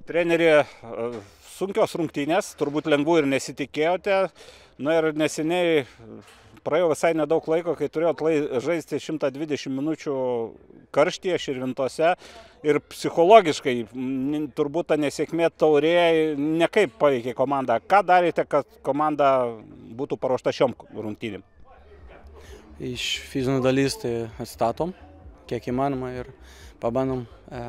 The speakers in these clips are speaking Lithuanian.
Treneri, sunkios rungtynės, turbūt lengvų ir nesitikėjote. Na ir neseniai praėjo visai nedaug laiko, kai turėjot žaisti 120 minučių karštyje Širvintose ir psichologiškai turbūt ta nesėkmė taurėje nekaip paveikė komandą. Ką darėte, kad komanda būtų paruošta šiom rungtynėm? Iš fizinių dalys tai atstatom, kiek įmanoma ir pabandom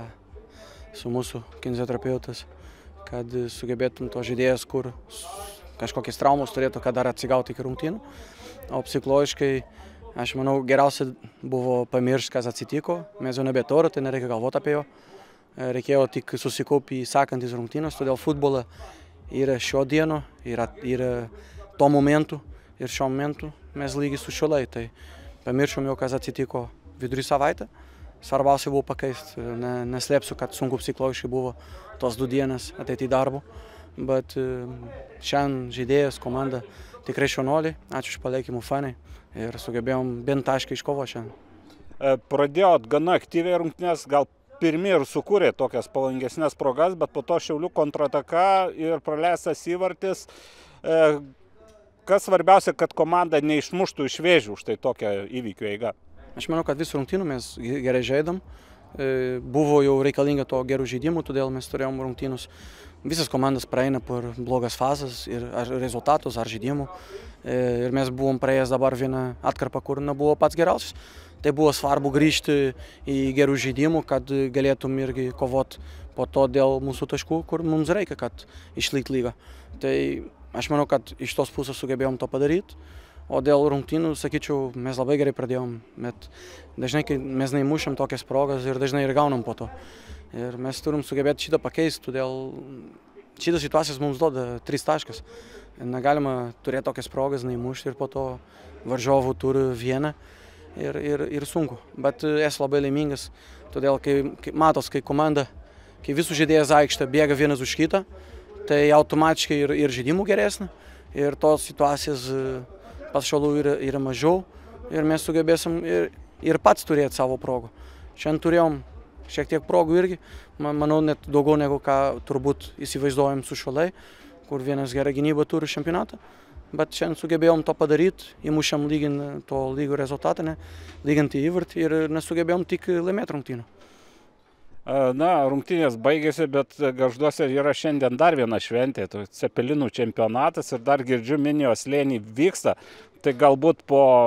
su mūsų kineziterapeutas, kad sugebėtum to žaidėjas, kur kažkokias traumas turėtų, kad dar atsigauti iki rungtynių. O psichologiškai, aš manau, geriausia buvo pamiršti, kas atsitiko. Mes jau nebe taurė, tai nereikia galvoti apie jo. Reikėjo tik susikaupti į sekantis rungtynės, todėl futbolą yra šio dieno, yra to momentų ir šio momentų mes lygiai su šiolai. Tai pamiršom jau, kas atsitiko vidury savaitę. Svarbiausia buvo pakeisti. Neslėpsiu, kad sunku psichologiškai buvo tos 2 dienas ateiti į darbą. Bet šiandien žaidėjas, komanda tikrai šaunuoliai. Ačiū už palaikymą fanai ir sugebėjom bent tašką iškovoti šiandien. Pradėjot gana aktyviai rungtynės, gal pirmi ir sukūrė tokias pavojingesnes progas, bet po to Šiaulių kontrataka ir praleistas įvartis. Kas svarbiausia, kad komanda neišmuštų iš vėžių už tai tokią įvykių eigą? Aš manau, kad visų rungtynių mes gerai žaidėm. Buvo jau reikalinga to gerų žaidimų, todėl mes turėjom rungtynus. Visas komandas praeina per blogas fazes ir ar rezultatus, ar žaidimų. Ir mes buvom praėjęs dabar vieną atkarpą, kur nebuvo pats geriausias. Tai buvo svarbu grįžti į gerų žaidimų, kad galėtum irgi kovoti po to dėl mūsų taškų, kur mums reikia, kad išlikti lygą. Tai aš manau, kad iš tos pusės sugebėjom to padaryti. O dėl rungtynių, sakyčiau, mes labai gerai pradėjom, bet dažnai mes neįmušėm tokias progas ir dažnai ir gaunam po to. Ir mes turim sugebėti šitą pakeisti, todėl šitas situacijas mums duoda 3 taškas. Negalima turėti tokias progas, neįmušti ir po to varžovų turi vieną ir sunku. Bet esu labai laimingas, todėl kai matos, kai komanda, kai visų žaidėjas aikštė bėga vienas už kitą, tai automatiškai ir žaidimų geresnė ir tos situacijas pas Šiaulių yra mažiau ir mes sugebėsim ir pats turėti savo progų. Šiandien turėjom šiek tiek progų irgi, manau, net daugiau negu ką turbūt įsivaizduojam su Šiauliai, kur vienas gerą gynybą turi čempionatą, bet šiandien sugebėjom to padaryti, įmušėm to lygio rezultatą, lyginti įvartį ir nesugebėjom tik laimėti rungtynių. Na, rungtynės baigėsi, bet Gargžduose yra šiandien dar viena šventė, Cepelinų čempionatas ir dar girdžiu Minijos slėny vyksta. Tai galbūt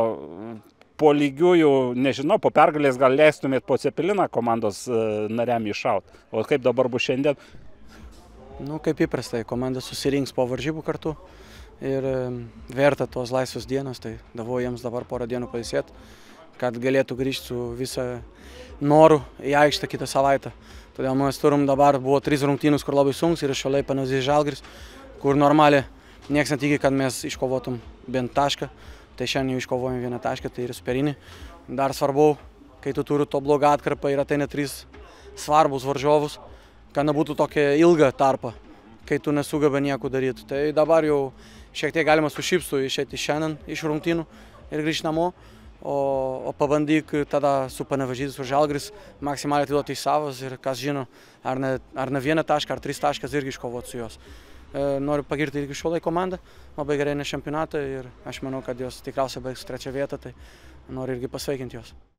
po lygiųjų, nežinau, po pergalės gal leistumėt po Cepeliną komandos nariam iššaut. O kaip dabar bus šiandien? Nu, kaip įprastai, komanda susirinks po varžybų kartu ir verta tos laisvos dienos, tai davau jiems dabar porą dienų pailsėti, kad galėtų grįžti su visą noru į aikštę kitą savaitę. Todėl mes turim dabar, buvo 3 rungtynės, kur labai sunkus ir Šiauliai Panevėžys Žalgiris, kur normaliai nieks netiki, kad mes iškovotum bent tašką. Tai šiandien jau iškovojom 1 tašką, tai ir superinį. Dar svarbu, kai tu turi to blogą atkarpą ir ateina 3 svarbus varžovus, kad nebūtų tokia ilga tarpa, kai tu nesugeba nieko daryti. Tai dabar jau šiek tiek galima su šypsu išeiti šiandien iš rungtynų ir grįžti namo. O pabandyk tada su Panevėžys ir Žalgiris maksimaliai atiduoti į savas ir kas žino, ar ne 1 tašką, ar 3 taškas irgi iškovoti su jos. Noriu pagirti irgi Šiauliai komandą, labai gerai ne čempionatą ir aš manau, kad jos tikriausiai baigs 3 vietą, tai noriu irgi pasveikinti jos.